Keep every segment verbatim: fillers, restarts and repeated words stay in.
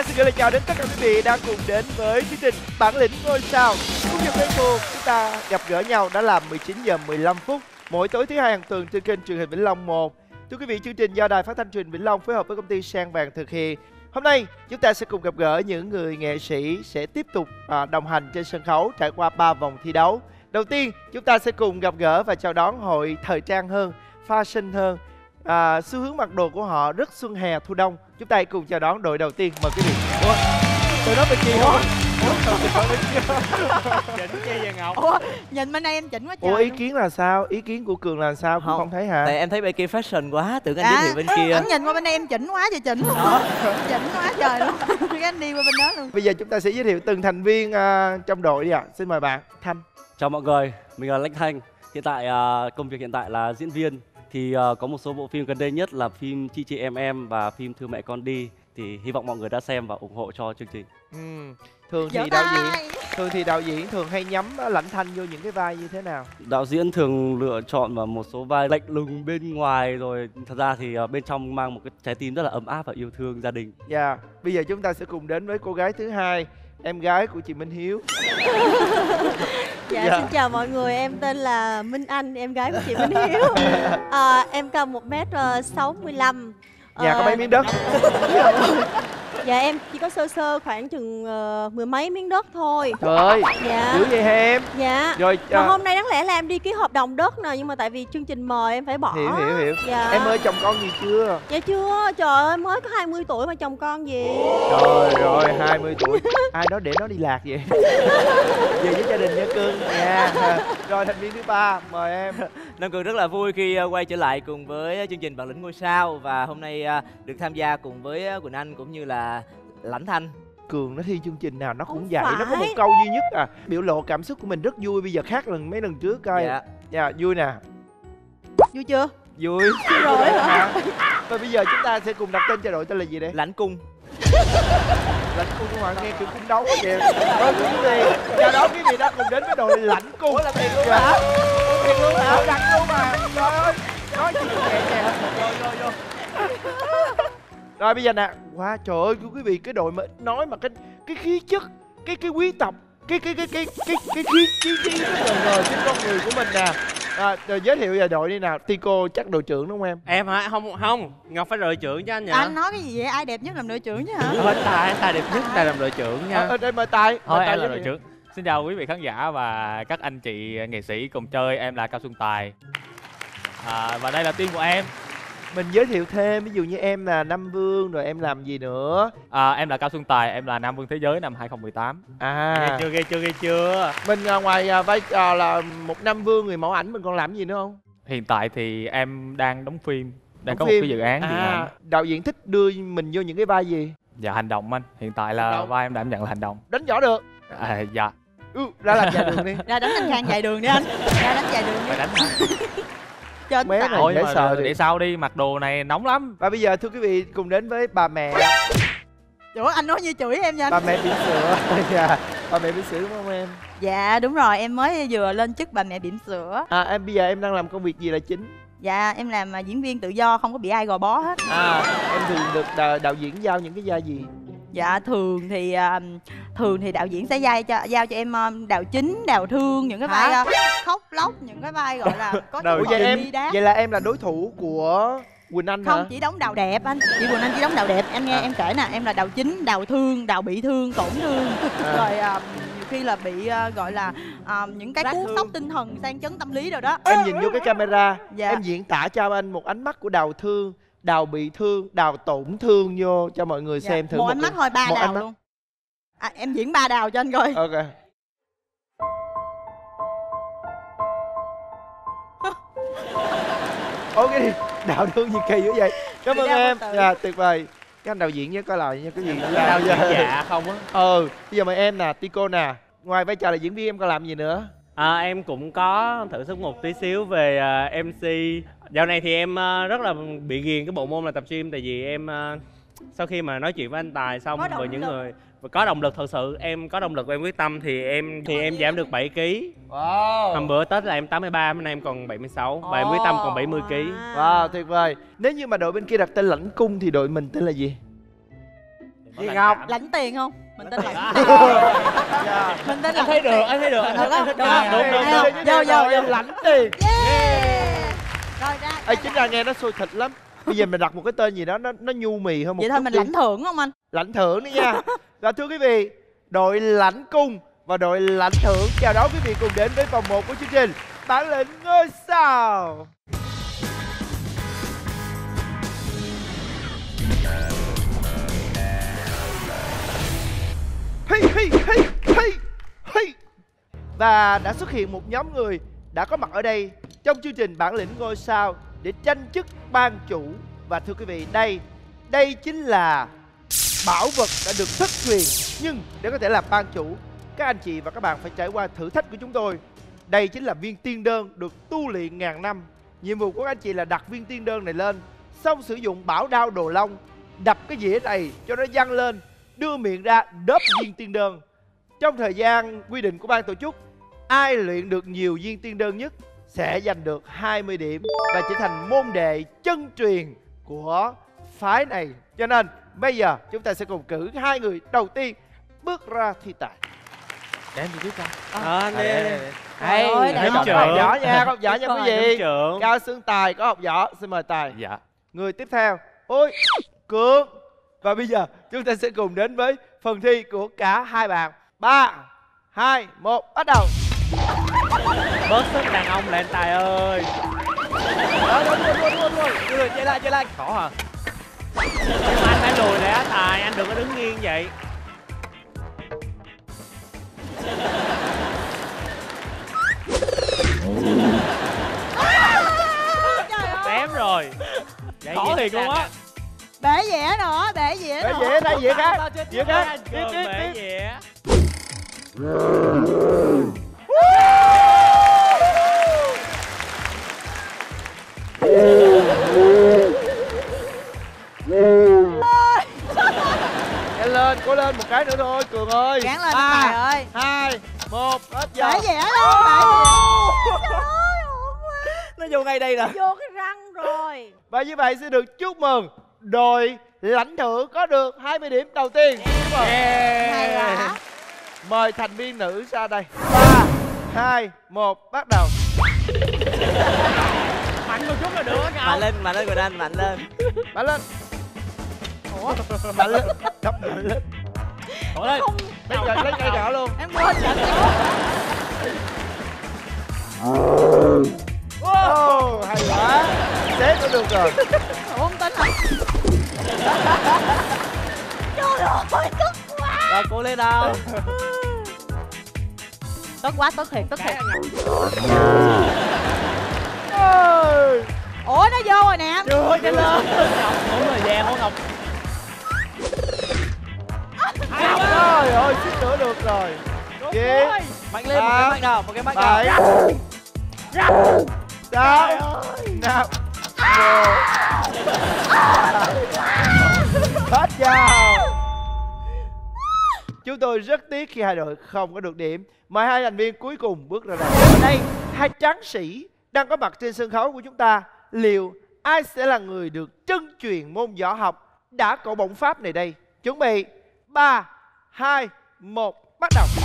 xin gửi lời chào đến tất cả quý vị đang cùng đến với chương trình Bản lĩnh ngôi sao. Khung giờ quen thuộc chúng ta gặp gỡ nhau đã là mười chín giờ mười lăm phút mỗi tối thứ hai hàng tuần trên kênh truyền hình Vĩnh Long một. Thưa quý vị, chương trình do Đài Phát thanh Truyền hình Vĩnh Long phối hợp với công ty Sang Vàng thực hiện. Hôm nay chúng ta sẽ cùng gặp gỡ những người nghệ sĩ sẽ tiếp tục à, đồng hành trên sân khấu trải qua ba vòng thi đấu. Đầu tiên chúng ta sẽ cùng gặp gỡ và chào đón hội thời trang hơn, fashion hơn. À, xu hướng mặc đồ của họ rất xuân hè thu đông. Chúng ta hãy cùng chào đón đội đầu tiên, mời quý vị. Ủa, tôi nói bên kia không? Chỉnh che về Ngọc. Ủa, nhìn bên đây em chỉnh quá trời. Ủa, ý kiến là sao? Ý kiến của Cường là sao? Cũng không, không thấy hả? Tại em thấy bên kia fashion quá, tưởng anh à, giới thiệu bên kia. Anh nhìn qua bên đây em chỉnh quá trời chỉnh. Chỉnh quá trời luôn. Cái anh đi qua bên đó luôn. Bây giờ chúng ta sẽ giới thiệu từng thành viên uh, trong đội đi ạ. À. Xin mời bạn Thanh. Chào mọi người, mình là Lanh Thanh. Hiện tại uh, công việc hiện tại là diễn viên. Thì uh, có một số bộ phim gần đây nhất là phim Chi Chi Em Em và phim Thương Mẹ Con Đi. Thì hy vọng mọi người đã xem và ủng hộ cho chương trình. Ừ. Thường thì đạo diễn thường thì đạo diễn thường hay nhắm Lãnh Thanh vô những cái vai như thế nào? Đạo diễn thường lựa chọn vào một số vai lạnh lùng bên ngoài, rồi thật ra thì uh, bên trong mang một cái trái tim rất là ấm áp và yêu thương gia đình. Dạ, yeah. Bây giờ chúng ta sẽ cùng đến với cô gái thứ hai, em gái của chị Minh Hiếu. Dạ, dạ, xin chào mọi người, em tên là Minh Anh, em gái của chị Minh Hiếu. à, Em cao một mét sáu mươi lăm. Nhà à, có mấy miếng đất? Dạ, em chỉ có sơ sơ khoảng chừng uh, mười mấy miếng đất thôi. Trời ơi, dạ. dữ vậy hả em? Dạ. Rồi, mà à... hôm nay đáng lẽ là em đi ký hợp đồng đất nè, nhưng mà tại vì chương trình mời em phải bỏ. Hiểu, hiểu, hiểu. Dạ. Em ơi, chồng con gì chưa? Dạ chưa, trời ơi, mới có hai mươi tuổi mà chồng con gì. Trời rồi, hai mươi tuổi. Ai đó để nó đi lạc vậy? Về với gia đình nha Cưng nha. Rồi, thành viên thứ ba, mời em. Nam Cường rất là vui khi quay trở lại cùng với chương trình Bản lĩnh ngôi sao. Và hôm nay được tham gia cùng với Quỳnh Anh cũng như là Lãnh Thanh. Cường nó thi chương trình nào nó cũng Không vậy, phải. nó có một câu duy nhất à. Biểu lộ cảm xúc của mình rất vui, bây giờ khác lần mấy lần trước coi. Dạ. Dạ, vui nè. Vui chưa? Vui. Rồi hả? Và bây giờ chúng ta sẽ cùng đặt tên cho đội tên là gì đây? Lãnh Cung. Lãnh Cung của bạn nghe kiểu cung đấu quá vậy. Thôi quý vị, chào đón quý vị đã cùng đến với đội Lãnh Cung. Ủa là tiền luôn hả? Tiền luôn hả? Đặt luôn mà. Trời ơi, nói chuyện nhẹ nhàng. Rồi, rồi, rồi. Rồi bây giờ nè, wow, trời ơi quý vị, cái đội mà nói mà cái cái khí chất, cái cái quý tộc, cái cái cái cái cái cái khí chi chi cái ngời trên con người của mình nè. À, rồi giới thiệu về đội đi nào. Tico chắc đội trưởng đúng không em? Em hả? Không, không, Ngọc phải đội trưởng cho anh nhỉ? Anh nói cái gì vậy? Ai đẹp nhất làm đội trưởng chứ hả? Ờ, Tài, Tài đẹp nhất, Tài làm đội trưởng nha. Ở ờ, đây mời Tài. Thôi mời em Tài là đội trưởng. Xin chào quý vị khán giả và các anh chị nghệ sĩ cùng chơi, em là Cao Xuân Tài. À, và đây là team của em. Mình giới thiệu thêm, ví dụ như em là Nam Vương, rồi em làm gì nữa? À, em là Cao Xuân Tài, em là Nam Vương Thế Giới năm hai không một tám. À, Ghê chưa, ghê chưa, ghê chưa? Mình à, ngoài à, vai trò là một Nam Vương người mẫu ảnh, mình còn làm gì nữa không? Hiện tại thì em đang đóng phim, đang Đóng có phim. một cái dự án điện à, ảnh. Đạo diễn thích đưa mình vô những cái vai gì? Dạ, hành động anh. Hiện tại là Hành động. vai em đảm nhận là hành động. Đánh võ được. À, dạ. Ừ, ra làm dài đường đi. Ra đánh anh Khang dài đường đi anh. Ra đánh dài đường đi. Phải đánh hả? Cho anh Bé Tài. này Thôi dễ mà sợ để đi. sau đi, mặc đồ này nóng lắm. Và bây giờ thưa quý vị cùng đến với bà mẹ. Trời ơi, anh nói như chửi em nha anh. Bà mẹ bỉm sữa. Dạ, bà mẹ bỉm sữa đúng không em? Dạ đúng rồi, em mới vừa lên chức bà mẹ bỉm sữa. À, em bây giờ em đang làm công việc gì là chính? Dạ em làm à, diễn viên tự do, không có bị ai gò bó hết. À, em thường được đạo, đạo diễn giao những cái vai gì? Dạ thường thì à, thường thì đạo diễn sẽ giao cho giao cho em à, đào chính, đào thương, những cái vai à, khóc lóc, những cái vai gọi là có Ủa, chút vậy em bi đát. vậy là em là đối thủ của Quỳnh Anh Không, hả? chỉ đóng đào đẹp anh. Chị Quỳnh Anh chỉ đóng đào đẹp. Em nghe À. em kể nè, em là đào chính, đào thương, đào bị thương, tổn thương. À. Rồi à, nhiều khi là bị à, gọi là à, những cái Rát cú thương. sốc tinh thần, sang chấn tâm lý rồi đó. Em nhìn vô cái camera, Dạ. em diễn tả cho anh một ánh mắt của đào thương, đào bị thương, đào tổn thương vô cho mọi người Dạ. xem thử. Một ánh mắt thôi, ba một đào ánh mắt. luôn. À, em diễn ba đào cho anh coi. Ok. Ok đi, đào thương gì kỳ dữ vậy? Cảm ơn Đào em. từ từ. Dạ, tuyệt vời. Các anh đạo diễn nhớ coi lại nha, cái gì nữa Đau làm dạ, dạ không á. Ừ, bây giờ mời em nè, Tico nè. Ngoài vai trò là diễn viên em còn làm gì nữa? À, em cũng có thử sức một tí xíu về uh, em xê. Dạo này thì em uh, rất là bị ghiền cái bộ môn là tập gym. Tại vì em uh, sau khi mà nói chuyện với anh Tài xong Có động với những lực. người và có động lực thật sự, em có động lực và em quyết tâm thì em thì em giảm được bảy ký. Wow. Hôm bữa Tết là em tám mươi ba, hôm nay em còn bảy mươi sáu và em quyết tâm còn bảy mươi ký. Wow, tuyệt vời. Nếu như mà đội bên kia đặt tên Lãnh Cung thì đội mình tên là gì? Gì Ngọc? Lãnh tiền không? Mình tên lãnh À. tiền. Dạ. Mình tên Anh lãnh thấy được, tiền. anh thấy được, anh Được không? thấy Được được. không? Đúng, đúng, Thấy đúng. không? Vô, vô, vô. lãnh tiền. Yeah. Rồi ra. Ê, chính ra nghe nó sôi thịt lắm. Bây giờ mình đặt một cái tên gì đó nó nó nhu mì hơn một Vậy chút thôi mình đi. lãnh thưởng không anh? Lãnh thưởng đi nha. Và thưa quý vị, đội lãnh cung và đội lãnh thưởng chào đón quý vị cùng đến với vòng một của chương trình Bản lĩnh ngôi sao. Hi hi hi hi hi. Và đã xuất hiện một nhóm người đã có mặt ở đây trong chương trình Bản lĩnh ngôi sao để tranh chức ban chủ. Và thưa quý vị, đây đây chính là bảo vật đã được thất truyền. Nhưng để có thể làm ban chủ, các anh chị và các bạn phải trải qua thử thách của chúng tôi. Đây chính là viên tiên đơn được tu luyện ngàn năm. Nhiệm vụ của các anh chị là đặt viên tiên đơn này lên, xong sử dụng bảo đao đồ long đập cái dĩa này cho nó văng lên, đưa miệng ra đớp viên tiên đơn. Trong thời gian quy định của ban tổ chức, ai luyện được nhiều viên tiên đơn nhất sẽ giành được hai mươi điểm và trở thành môn đệ chân truyền của phái này. Cho nên bây giờ chúng ta sẽ cùng cử hai người đầu tiên bước ra thi tài. Để em đi trước cho. Ờ, anh đi. Trời ơi, Hay đại Học học. trưởng. võ nha, học võ nha quý vị. Trưởng. Cao Xương Tài có học võ, xin mời Tài. Dạ. Người tiếp theo, ôi Cường. Và bây giờ chúng ta sẽ cùng đến với phần thi của cả hai bạn. Ba, hai, một, bắt đầu. Bớt sức đàn ông lại anh Tài ơi. Đó, đúng, đúng, đúng, đúng, đúng. Rồi, chơi lại, chơi lại. Khó hả? Nhưng mà anh phải lùi lại á Tài, anh đừng có đứng nghiêng vậy. Tém rồi. Vậy Khó vậy thiệt luôn á. Bể dẻ nữa, bể dẻ Để nữa. dễ đây, dễ khác, dễ khác. Tiếp, Cường tiếp, bể tiếp. dẻ. Nhanh lên, cố lên một cái nữa thôi, Cường ơi. Gán lên Ba, Tài ơi. hai, một, hết giờ. Bể dẻ luôn, bể dẻ. Trời ơi, ổn quá. Nó vô ngay đây nè. Vô cái răng rồi. Và như vậy xin được chúc mừng đội lãnh thưởng có được hai mươi điểm đầu tiên. Chúc mừng. Hay quá. Mời thành viên nữ ra đây. Ba, hai, một, bắt đầu. Mạnh một chút là được á Mạnh Ngọc. lên, mạnh lên Quỳnh Anh, mạnh lên. Mạnh lên. Ủa? Mạnh lên. Đập mạnh lên. Cố lên. Lấy gậy, lấy cây gạo luôn. Em quên trả tiền. Wow, hay quá. Thế có được rồi. Ủa không tính hả? Trời ơi, tức quá. Rồi, cố lên nào. Tức quá, tức thiệt, tức thiệt. Ôi. Ủa nó vô rồi nè em. Chưa, nhanh lên. Đúng thời gian của Ngọc. Trời ơi, xích nữa được rồi. Chín, Mạnh lên, một Ba, cái mạnh nào, một cái mạnh nào. bảy, sáu, năm, một. Hết giờ. Chúng tôi rất tiếc khi hai đội không có được điểm. Mời hai thành viên cuối cùng bước ra đây. Ở đây, hai tráng sĩ đang có mặt trên sân khấu của chúng ta. Liệu ai sẽ là người được trân truyền môn võ học đã cổ bổng pháp này đây? Chuẩn bị ba, hai, một, bắt đầu.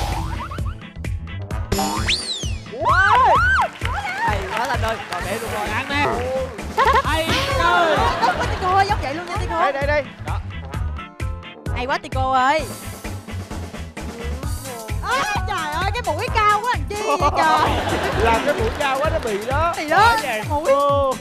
Hay quá Lanh ơi, còn để luôn rồi. Ăn nè. Hay trời. Tức quá Tico ơi, giống vậy luôn nha Tico. Đây, đây, đây. Hay quá Tico ơi. À, trời ơi cái mũi cao quá làm chi vậy trời. Làm cái mũi cao quá nó bị đó. Thì đó mũi. Ô.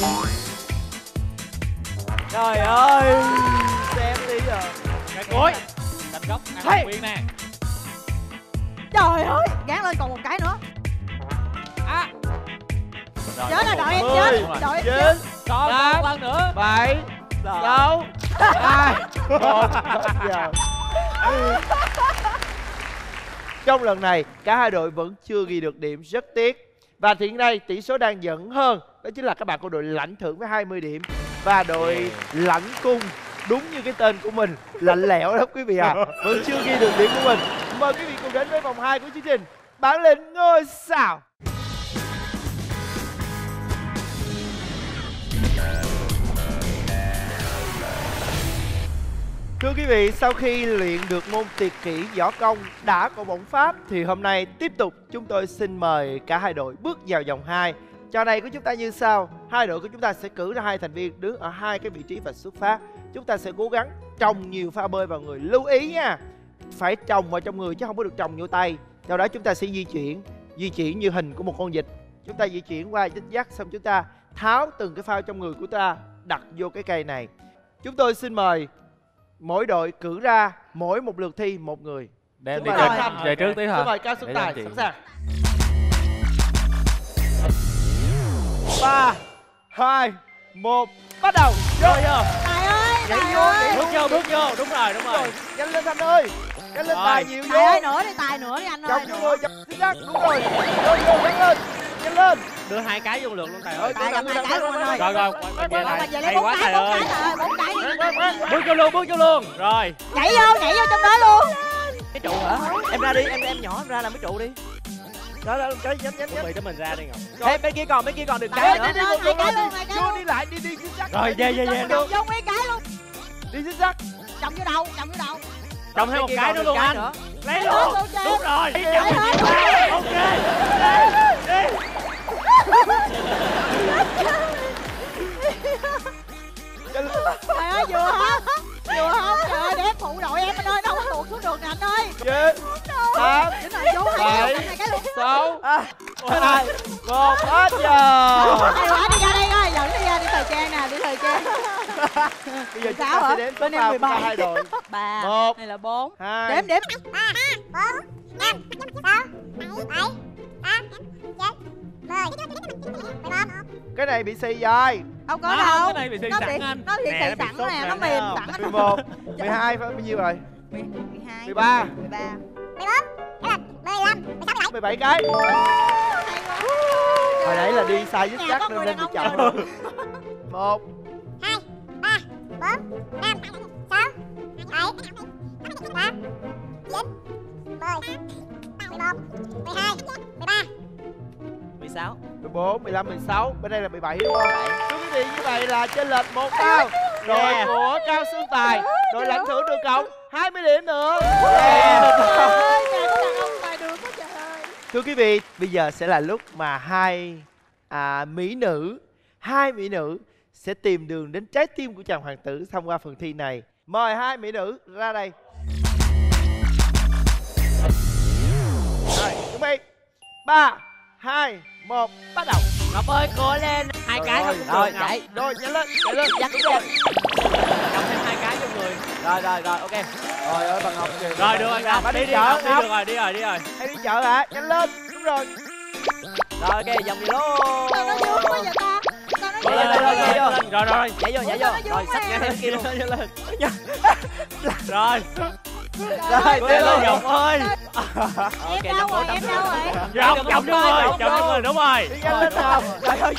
Trời ơi, xem đi rồi. Cái cuối. Cạnh góc, ăn Hey. nguyên nè. Trời ơi gán lên còn một cái nữa. À. Rồi, Chết rồi có đội em một chết. rồi. Đội em Chín, chết. Còn Tám. một lần nữa. bảy, Rồi. sáu, hai, một. Hết giờ. Trong lần này cả hai đội vẫn chưa ghi được điểm, rất tiếc. Và hiện nay tỷ số đang dẫn hơn, đó chính là các bạn của đội lãnh thưởng với hai mươi điểm và đội lãnh cung, đúng như cái tên của mình, lạnh lẽo đó quý vị à, vẫn chưa ghi được điểm của mình. Mời quý vị cùng đến với vòng hai của chương trình Bản lĩnh ngôi sao. Thưa quý vị, sau khi luyện được môn tuyệt kỹ võ công đã có bổng pháp thì hôm nay tiếp tục chúng tôi xin mời cả hai đội bước vào vòng hai. Trò này của chúng ta như sau: hai đội của chúng ta sẽ cử ra hai thành viên đứng ở hai cái vị trí và xuất phát. Chúng ta sẽ cố gắng trồng nhiều pha bơi vào người. Lưu ý nha, phải trồng vào trong người chứ không có được trồng vô tay. Sau đó chúng ta sẽ di chuyển, di chuyển như hình của một con vịt. Chúng ta di chuyển qua dích dắt, xong chúng ta tháo từng cái phao trong người của ta đặt vô cái cây này. Chúng tôi xin mời mỗi đội cử ra mỗi một lượt thi một người. Để em Xin đi mời chơi, Khanh. chơi trước tí Xin hả? mời Cao Xuân Để Tài, anh chị. sẵn sàng. Ba, hai, một, bắt đầu. Rồi vô. Tài ơi, Nhảy Tài vô, ơi. nhảy Bước vô, bước vô. Đúng rồi, đúng rồi. Rồi, nhanh lên Thanh ơi. Nhanh lên Rồi. Tài, nhiều vô. Tài ơi, nữa đi, Tài nữa đi anh ơi. Chồng vô người, chồng chính xác, đúng rồi. Vô, vô, nhanh lên, nhanh lên. Đưa hai cái vô lượt luôn Tài Rồi, ơi. Tài cầm hai cái luôn anh ơi. Rồi rồi, quay quay về Còn lại. về lấy Hay bốn quá cái, Tài bốn ơi. cái Tài ơi, bốn cái đi. Bước vô luôn, bước vô luôn. Rồi. Nhảy vô, nhảy vô trong đó luôn. Cái trụ hả? Em ra đi, em em nhỏ em ra làm cái trụ đi. Đó, đó, cái nhanh, nhanh, Chuẩn nhanh. bị cho mình ra đi Ngọc. Ê, bên kia còn, bên kia còn đừng Tài cái ơi, nữa. đi, đi, một lượt luôn, đi. Vô đi lại, đi đi chính xác. Rồi, về, về, về. Trồng vô nguyên cái luôn. Đi chính xác. Trồng vô đầu, trồng vô đầu. Trồng thêm một kia cái còn nữa đừng luôn cái anh. nữa. Lấy Lấy luôn. luôn, luôn, Đúng rồi. Lấy hết. Ok. Đi. Trời ơi, vừa hả? Vừa không? Trời ơi, để em phụ đội em anh ơi, đâu có tuột xuống được nè anh ơi. Chín, tám, Chính rồi, vô hai cái, hai cái luôn. sáu, hai, một, hết giờ. Hay quá, đi ra đây coi, dẫn đi ra, đi thời trang nè, đi thời trang. Bây giờ chúng Sáu ta hả? sẽ đếm số Bên em phao mười của cả bảy. hai đội. Ba, Một. này là bốn. Hai. Đếm, đếm. Cái này bị xì dài. Không có Không, đâu. cái này bị xì Nó sẵn bị- anh. Nó bị Nè, xì nó bị sẵn sốt nè, nè, nó thấy mềm không? sẵn. mười một, mười hai phải bao nhiêu rồi? mười hai. mười ba. mười ba. mười bảy cái. Hồi nãy là đi sai dứt Nhà chắc có nên người nên đàn bị ông chậm. rồi. Một, mười sáu. mười bốn, mười lăm, mười sáu. Bên đây là mười bảy đúng không? Thưa quý vị, như vậy là chênh lệch một sao. Đội Yeah. của Cao Xuân Tài, đội lãnh thưởng được cộng hai mươi điểm nữa. Trời Yeah. ơi, nhà có đàn ông tài được quá trời ơi. Thưa quý vị, bây giờ sẽ là lúc mà hai à, mỹ nữ, hai mỹ nữ sẽ tìm đường đến trái tim của chàng hoàng tử thông qua phần thi này. Mời hai mỹ nữ ra đây. Rồi, chuẩn bị. Ba, hai, một, bắt đầu. Ngọc ơi, cố lên. Hai Rồi, cái rồi, không rồi, được Ngọc. chạy. Rồi, nhanh lên, chạy lên. Dắt Đúng cái rồi. Cầm thêm hai cái trong người. Rồi rồi rồi, ok. Rồi ơi, bà Ngọc kìa. Rồi được rồi Ngọc, Bà đi đi đi chợ, Ngọc, đi Ngọc. được rồi, đi rồi, đi rồi. Hay đi chợ hả? Nhanh lên. Đúng rồi. Rồi ok, vòng đi luôn. Sao nó vui quá vậy ta? Sao nó Rồi, vui rồi, rồi, vậy? rồi, Rồi rồi. Nhảy vô, nhảy vô. Rồi, xách ngang thêm kia luôn. Rồi. Rồi, Cố tiếp lên luôn. Ngọc ơi. Ok, Em đâu vòng rồi, em đâu rồi? Ngọc, chồng cho người, chồng cho người, đúng rồi. Đi nhanh lên nào. Trời ơi.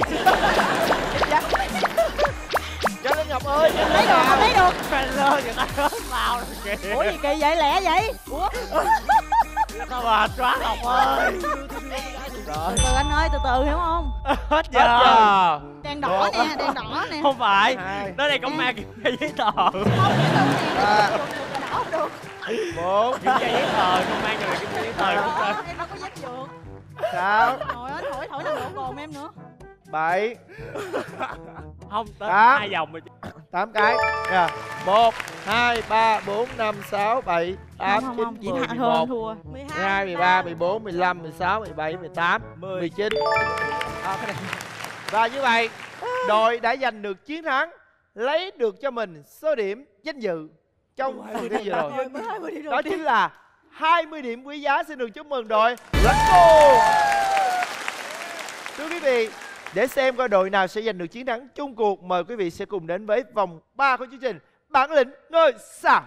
Nhanh lên Ngọc ơi. Nhanh Lấy lên được, không nào. lấy được. Fan lơ những anh rớt vào rồi kìa. Ủa gì kỳ vậy, lẹ vậy? Ủa? Nó mệt quá Ngọc ơi. Từ từ anh ơi, từ từ hiểu không? Hết Hết giờ. giờ. Đèn đỏ nè, đèn đỏ nè. Không phải. Hai. Nó đây công an kiểm tra giấy tờ. Không, để từ nè, À. đèn đỏ không được. Bốn, Kiểm tra giấy tờ, công an cho mày kiểm tra giấy tờ. Đó, em đâu có dép dược. sáu, Trời ơi, thổi thổi nồng độ cồn em nữa. bảy, Không, tới Tám. hai vòng rồi. tám cái. Nè. Một, hai, ba, bốn, năm, sáu, bảy, tám, Không, chín, không, mười, Diễn mười hơn một, thua. mười mười hai, mười ba, mười bốn, mười lăm, mười sáu, mười bảy, mười tám, mười chín. À, cái này. Và như vậy, đội đã giành được chiến thắng, lấy được cho mình số điểm danh dự trong phần thi vừa rồi. Đó chính là hai mươi điểm quý giá. Xin được chúc mừng đội lãnh cô. Thưa quý vị, để xem coi đội nào sẽ giành được chiến thắng chung cuộc, mời quý vị sẽ cùng đến với vòng ba của chương trình Bản lĩnh ngôi sao.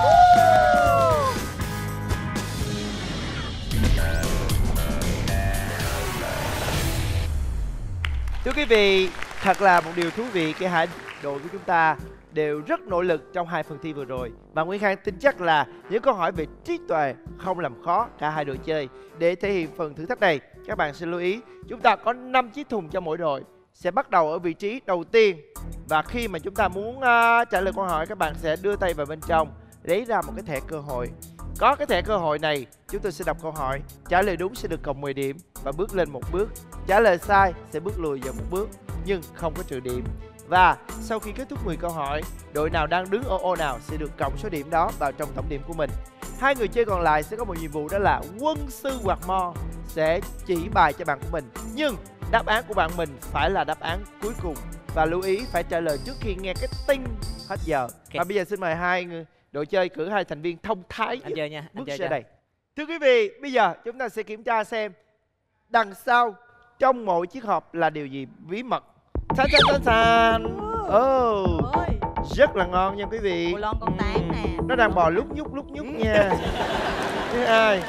Thưa quý vị, thật là một điều thú vị khi hai đội của chúng ta đều rất nỗ lực trong hai phần thi vừa rồi. Và Nguyễn Khang tin chắc là những câu hỏi về trí tuệ không làm khó cả hai đội chơi. Để thể hiện phần thử thách này, các bạn sẽ lưu ý chúng ta có năm chiếc thùng cho mỗi đội. Sẽ bắt đầu ở vị trí đầu tiên Và khi mà chúng ta muốn uh, trả lời câu hỏi, các bạn sẽ đưa tay vào bên trong, lấy ra một cái thẻ cơ hội. Có cái thẻ cơ hội này, chúng tôi sẽ đọc câu hỏi, trả lời đúng sẽ được cộng mười điểm và bước lên một bước. Trả lời sai sẽ bước lùi vào một bước, nhưng không có trừ điểm. Và sau khi kết thúc mười câu hỏi, đội nào đang đứng ở ô nào sẽ được cộng số điểm đó vào trong tổng điểm của mình. Hai người chơi còn lại sẽ có một nhiệm vụ, đó là quân sư quạt mo sẽ chỉ bài cho bạn của mình. Nhưng đáp án của bạn mình phải là đáp án cuối cùng. Và lưu ý phải trả lời trước khi nghe cái tinh hết giờ. Okay. Và bây giờ xin mời hai người đội chơi cử hai thành viên thông thái anh chơi nha, anh bước chơi ra cho. đây. Thưa quý vị, bây giờ chúng ta sẽ kiểm tra xem đằng sau trong mỗi chiếc hộp là điều gì bí mật. San san san san. Oh, rất là ngon nha quý vị. Bồ lon con tán nè. Nó đang bò lúc nhúc lúc nhúc nha. Thứ hai,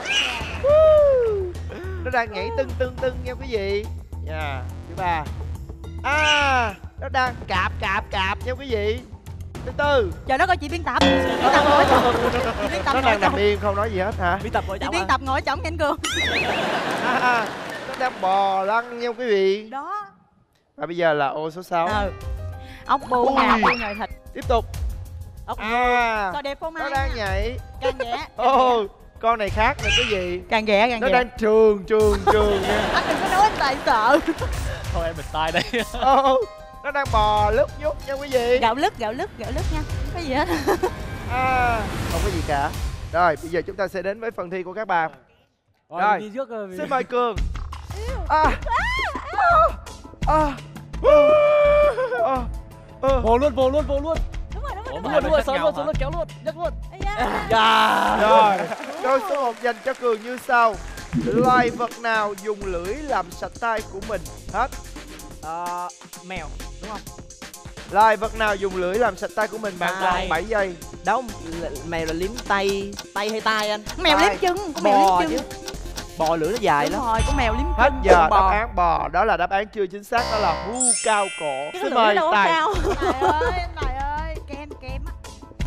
nó đang nhảy tưng tưng tưng nha quý vị. Nha. Thứ ba, à, nó đang cạp cạp cạp nha quý vị. Thứ tư, Trời đất ơi, chị biên tập. Biên tập ngồi chồng. Chị biên tập nó ngồi đang nằm chồng. yên không nói gì hết hả? Biên tập ngồi Chị chồng biên à? tập ngồi chồng nhanh cường. À, à, nó đang bò lăn nha quý vị. Đó. Và bây giờ là ô số sáu. Ừ. Ốc bu Ui. nè, bu nhồi thịt. Tiếp tục. Ốc À, Coi đẹp không nó ai đang nha. nhảy. Càng ghẻ. Ô, con này khác nè quý vị. Càng ghẻ, càng Nó ghẻ. đang trường trường trường nha. Anh đừng có nói anh tại sợ. Thôi em bình tay đây. Ô, nó đang bò lúc nhúc nha quý vị. Gạo lứt, gạo lứt, gạo lứt nha. Không có gì hết. À, không có gì cả. Rồi, bây giờ chúng ta sẽ đến với phần thi của các bạn. Rồi, đi trước rồi. xin mời Cường. À, à, à, à. Vô luôn, vô luôn, vô luôn. Đúng rồi, đúng rồi, đúng Ủa, rồi. mà Luôn, khác luôn, nhau luôn, hả? luôn, kéo luôn, nhấc luôn. Ây da. Dạ. Rồi, câu số một dành cho Cường như sau. Loài vật nào dùng lưỡi làm sạch tay của mình? Hết. Ờ, mèo đúng không? Loài vật nào dùng lưỡi làm sạch tay của mình? Bạn Tay. còn bảy giây. Đâu, mèo là liếm tay, tay hay tay anh? Mèo Tay. liếm chân, con mèo Bò liếm chứ. chân. Bò lưỡi nó dài Đúng lắm. rồi, con mèo liếm chân. Hết giờ, con bò. đáp án bò. Đó là đáp án chưa chính xác, đó là hươu cao cổ. Cái Xin lưỡi mời đâu có Tài. cao. Tài ơi, anh Tài ơi, kem kem á.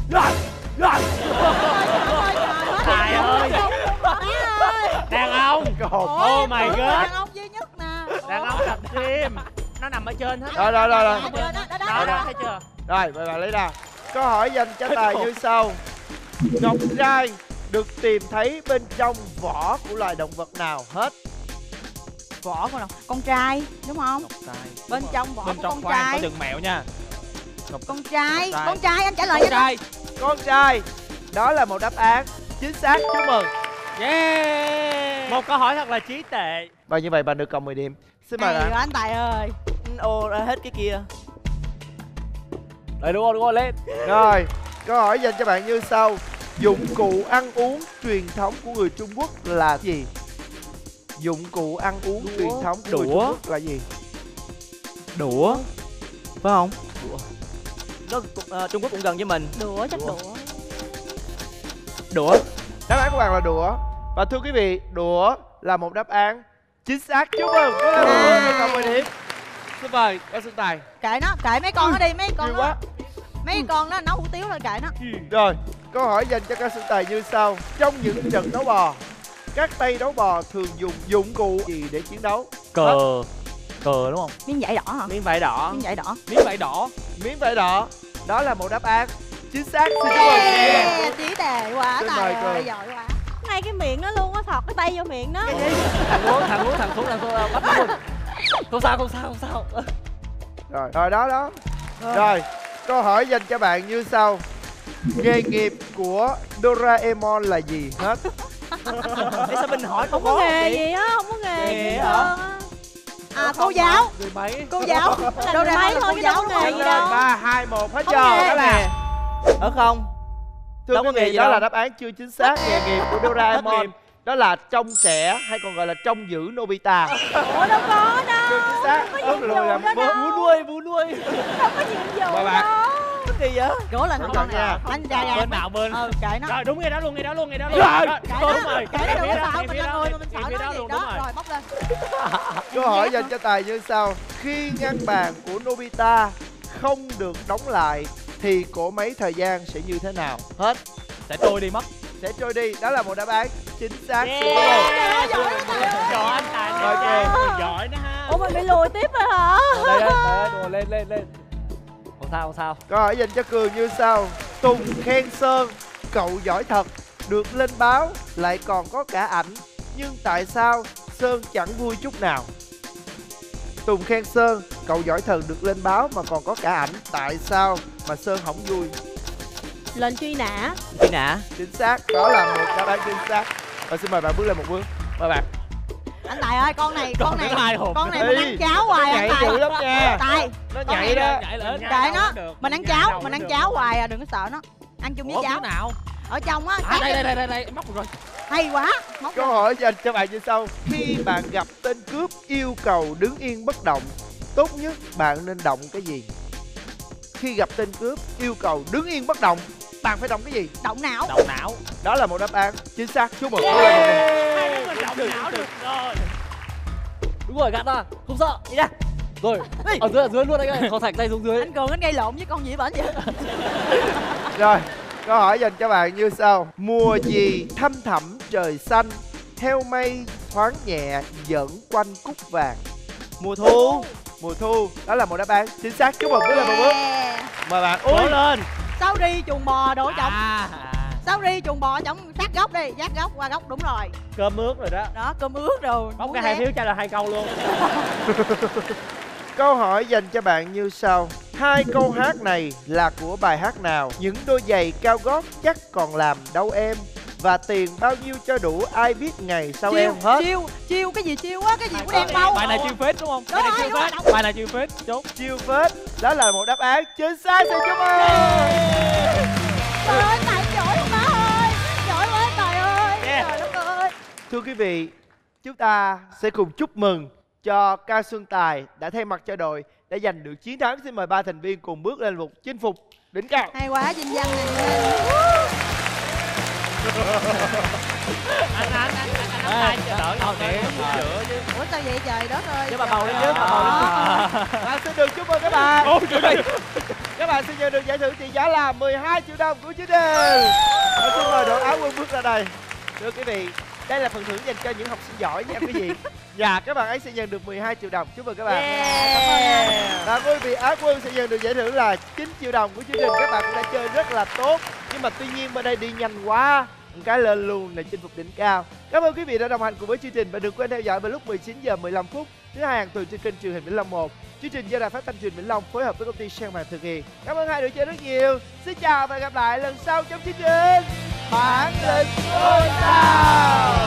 Tài ơi, đàn ông. Còn Oh my god. Đàn ông duy nhất nè. Đàn ông tập gym. Nó nằm ở trên hết. Rồi, rồi, rồi, rồi. Đó, đó, đó, Đó, đó, đó, đó. thấy chưa? Rồi, mời bạn lấy ra. Câu hỏi dành cho Tài như sau. Ngọc trai được tìm thấy bên trong vỏ của loài động vật nào? Hết. Vỏ con nào? Con trai, đúng không? Bên trong vỏ Bên của trong con khoan có trai. chừng mẹo nha. Con trai, trai. con trai anh trả lời Con cho nó. trai. Con trai. Đó là một đáp án chính xác. Chúc mừng. Yeah. Một câu hỏi thật là trí tuệ. Và như vậy bạn được cộng mười điểm. Xin mời Hay bạn. quá anh Tài ơi. Ô, ra hết cái kia. Đấy, đúng rồi, đúng rồi, lên. Rồi, câu hỏi dành cho bạn như sau. Dụng cụ ăn uống truyền thống của người Trung Quốc là gì? Dụng cụ ăn uống truyền thống của người Trung Đũa. Quốc là gì? Đũa. Phải không? Đũa. Nó cũng- ờ, Trung Quốc cũng gần với mình. Đũa, chắc đũa. Đũa. Đáp án của bạn là đũa. Và thưa quý vị, đũa là một đáp án chính xác. Chúc mừng. Đó là đũa được cộng mười điểm. Xin mời ca sĩ Tài. Kệ nó, kệ mấy con nó đi, mấy con Nhiều nó. quá. Mấy con nó nấu hủ tiếu là kệ nó. Rồi, câu hỏi dành cho ca sĩ Tài như sau. Trong những trận đấu bò, các tay đấu bò thường dùng dụng cụ gì để chiến đấu? Cờ. Cờ đúng không? Miếng vải đỏ hả? Miếng vải đỏ. Miếng vải đỏ. Miếng vải đỏ. Miếng vải đỏ. Đó là một đáp án chính xác. Xin chúc mừng. Yeah, trí tuệ quá Xin Tài mời ơi, Cường. giỏi quá. Ngay cái miệng nó luôn á, thọt cái tay vô miệng nó. Thằng uống, thằng uống, thằng xuống, thằng xuống, bắt luôn. Không sao, không sao, không sao. Rồi, rồi đó đó. Rồi, câu hỏi dành cho bạn như sau. Nghề nghiệp của Doraemon là gì? Hết. Để sao mình hỏi Không có nghề gì á, không có nghề gì Nghề hết hả? trơn á. À, cô giáo. Người máy. Cô giáo. Là Đâu ra máy là thôi cô chứ đâu giáo có đúng nghề không? gì đâu. ba, hai, một, hết Không giờ. nghề. Đó là Ở không? Thưa Đâu quý có nghề vị, gì đó đâu. là đáp án chưa chính xác. Nghề nghiệp của Doraemon nghiệp. đó là trông trẻ hay còn gọi là trông giữ Nobita. Ủa đâu có đâu. Chưa chính xác. Không có Bước nhiệm lùi vụ là đó bước. đâu. Vú nuôi, vú nuôi. Không có nhiệm vụ Mời bạn. đâu. Cái gì vậy? Cố lên Cẩn con thận nha. nè. Anh trai ra. Bên nào bên? Ừ, kệ nó. Rồi đúng ngay đó luôn, ngay đó luôn, ngay đó luôn. Rồi. Đó, Kệ đúng nó. rồi. Kệ nó đừng Ngay có phía sợ, đó, mình ngay là phía người đó, mà mình sợ ngay phía nó đó gì luôn, đúng đó. rồi. Rồi bóc lên. Câu hỏi dành cho Tài như sau. Khi ngăn bàn của Nobita không được đóng lại thì cỗ máy thời gian sẽ như thế nào? Hết. Sẽ trôi đi mất. Sẽ trôi đi. Đó là một đáp án chính xác. Yeah. Xin chúc mừng. Giỏi anh Tài này. Rồi, kìa. Giỏi đó ha. Ủa mình bị lùi tiếp rồi hả? Đây, đây, đây, đùa, lên, lên, lên. Ủa sao không sao. Câu hỏi dành cho Cường như sau. Tùng khen Sơn cậu giỏi thật, được lên báo lại còn có cả ảnh, nhưng tại sao Sơn chẳng vui chút nào? Tùng khen Sơn cậu giỏi thật, được lên báo mà còn có cả ảnh, tại sao mà Sơn không vui? Lệnh truy nã. Truy nã. Chính xác, đó là một đáp án chính xác. Và xin mời bạn bước lên một bước. Mời bạn. Anh Tài ơi, con này con này hai hộp con này đi. mình ăn cháo hoài anh Nhảy Tài. dữ lắm nha. Tài, Nó con nhảy này đó. Nhảy lên. kệ nó, mình ăn cháo, mình ăn cháo hoài à, đừng có sợ nó. Ăn chung với cháo. nào? Ở trong á. À, đây đây đây đây đây, em móc được rồi. Hay quá. Móc Câu ra. hỏi dành cho bạn như sau. Khi bạn gặp tên cướp yêu cầu đứng yên bất động, tốt nhất bạn nên động cái gì? Khi gặp tên cướp yêu cầu đứng yên bất động, bạn phải động cái gì? Động não. Động não. Đó là một đáp án chính xác. Chúc mừng. Hai đứa mình động não được rồi. Đúng rồi, gạt ra, không sợ. Đi ra. Rồi, ở dưới ở dưới luôn anh ơi, thò thạch tay xuống dưới. Anh Cường anh gây lộn với con gì bển vậy? Rồi, câu hỏi dành cho bạn như sau. Mùa gì thăm thẳm trời xanh, theo mây thoáng nhẹ dẫn quanh cúc vàng? Mùa thu. Mùa thu, đó là một đáp án chính xác. Chúc mừng, bước lên một bước. Yeah. Mời bạn. Cố Ui, lên. Sao đi chuồng bò đổ trọng. À, Sao đi chuồng bò trọng sát góc đi, sát góc qua góc, đúng rồi. cơm ướt rồi đó. Đó, cơm ướt rồi. Bóc Muốn cái hai lé. thiếu trả lời hai câu luôn. câu hỏi dành cho bạn như sau. Hai câu hát này là của bài hát nào? Những đôi giày cao gót chắc còn làm đâu em, và tiền bao nhiêu cho đủ ai biết ngày sau Chiêu, em hết. chiêu, chiêu cái gì chiêu á, cái gì của đen mau. Bài này chiêu phết đúng không? Bài này Đúng chiêu rồi, phết. đúng rồi. Bài này chiêu phết. Chốt. Chiêu phết, đó là một đáp án chính xác. Xin chúc mừng. Trời ơi, Tài giỏi quá má ơi. Giỏi quá Tài ơi. Yeah. Trời đất ơi. Thưa quý vị, chúng ta sẽ cùng chúc mừng cho Cao Xuân Tài đã thay mặt cho đội đã giành được chiến thắng. Xin mời ba thành viên cùng bước lên một chinh phục đỉnh cao. Hay quá, Vinh Văn này. Anh anh anh anh anh chờ đợi đâu để chữa chứ. Ủa sao vậy trời đất ơi. Chứ bà bầu lên chứ, bà bầu lên. Bạn xin được chúc mừng các bạn. Ôi trời ơi. Các bạn xin nhận được giải thưởng trị giá là mười hai triệu đồng của chương trình. Và xin mời đội Áo Quân bước ra đây. Thưa quý vị, đây là phần thưởng dành cho những học sinh giỏi nha quý vị. Và các bạn ấy sẽ nhận được mười hai triệu đồng. Chúc mừng các bạn. Yeah. Và quý vị Á Quân sẽ nhận được giải thưởng là chín triệu đồng của chương trình. Các bạn cũng đã chơi rất là tốt, nhưng mà tuy nhiên bên đây đi nhanh quá, một cái lên luôn là chinh phục đỉnh cao. Cảm ơn quý vị đã đồng hành cùng với chương trình và đừng quên theo dõi vào lúc mười chín giờ mười lăm phút thứ hai hàng tuần trên kênh truyền hình Vĩnh Long một. Chương trình do Đài Phát thanh truyền Vĩnh Long phối hợp với công ty Sang Màn thực hiện. Cảm ơn hai đội chơi rất nhiều. Xin chào và gặp lại lần sau trong chương trình Bản lĩnh ngôi sao.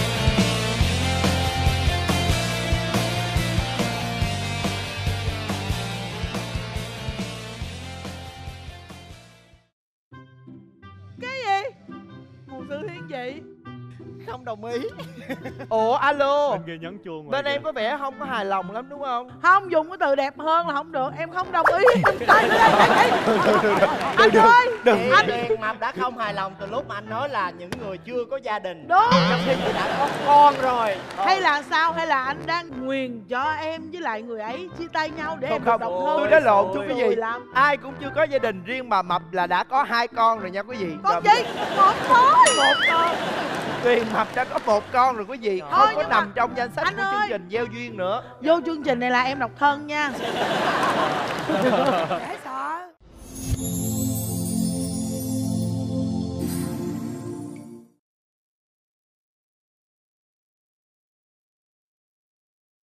Một sự thiên vị không đồng ý. Ủa alo, Bên kia nhấn chuông rồi. bên em có vẻ không có hài lòng lắm đúng không? Không, dùng cái từ đẹp hơn là không được, em không đồng ý. Tay lên đây, đây. Anh ơi, Đừng. anh Điền Mập đã không hài lòng từ lúc mà anh nói là những người chưa có gia đình, đúng. trong khi chị đã có con rồi. Hay là sao? Hay là anh đang nguyền cho em với lại người ấy chia tay nhau để em Không, được không, độc thân? tôi đã lộn thưa quý Rồi vị. làm. Ai cũng chưa có gia đình, riêng bà Mập là đã có hai con rồi nha quý vị. Con gì? Một thôi. Một con. Tuyền Mập đã có một con rồi quý vị, Thôi, không có nhưng nằm mà- trong danh sách anh của ơi. chương trình gieo duyên nữa. Vô chương trình này là em độc thân nha.